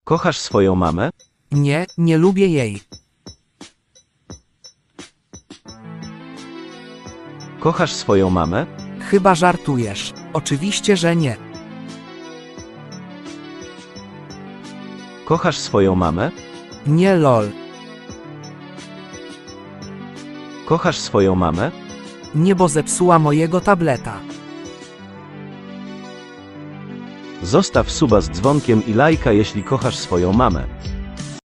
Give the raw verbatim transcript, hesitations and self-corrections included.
Kochasz swoją mamę? Nie, nie lubię jej. Kochasz swoją mamę? Chyba żartujesz. Oczywiście, że nie. Kochasz swoją mamę? Nie lol. Kochasz swoją mamę? Nie, bo zepsuła mojego tableta. Zostaw suba z dzwonkiem i lajka, jeśli kochasz swoją mamę.